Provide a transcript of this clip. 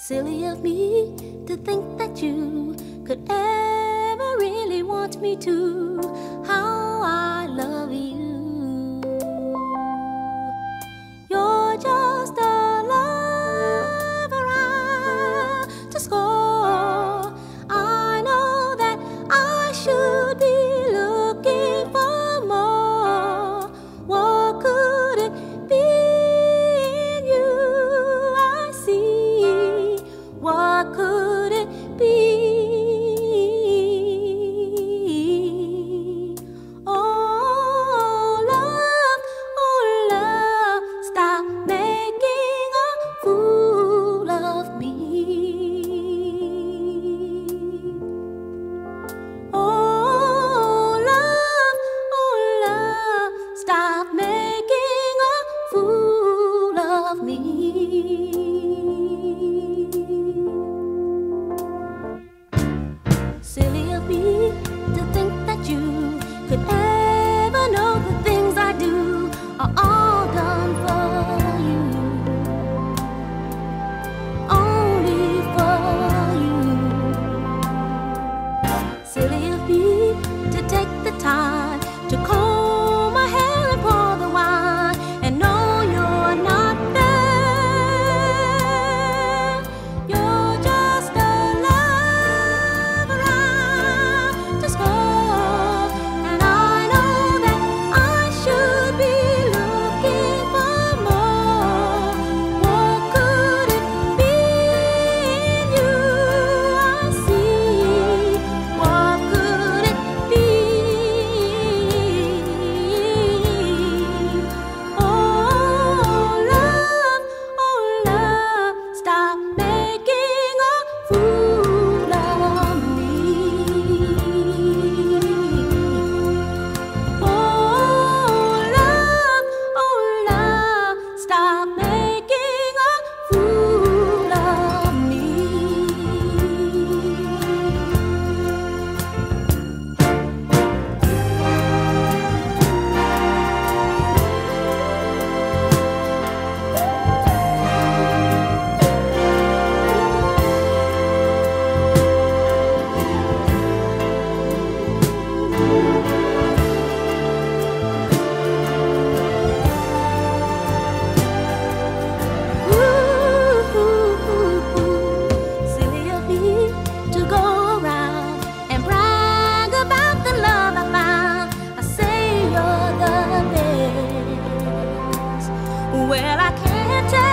Silly of me to think that you could ever really want me to. How I love you. You're just a lover I just score. I know that I should be looking for more. What could it be in you I see? What could it be? Oh love, stop making a fool of me. Oh love, stop making a fool of me. Silly of me to think that you could ever know the things I do are all done for you, only for you. Silly of me to take the time to comb my hair and pour the wine and know you're not there. You're just a lover I just score, and I know that I should be looking for more. What could it be in you I see? What could it be? Oh love, stop making a fool of me. Oh love, stop making a fool of me. Silly of me to go around and brag about the love I found. I say you're the best. Well, I can't tell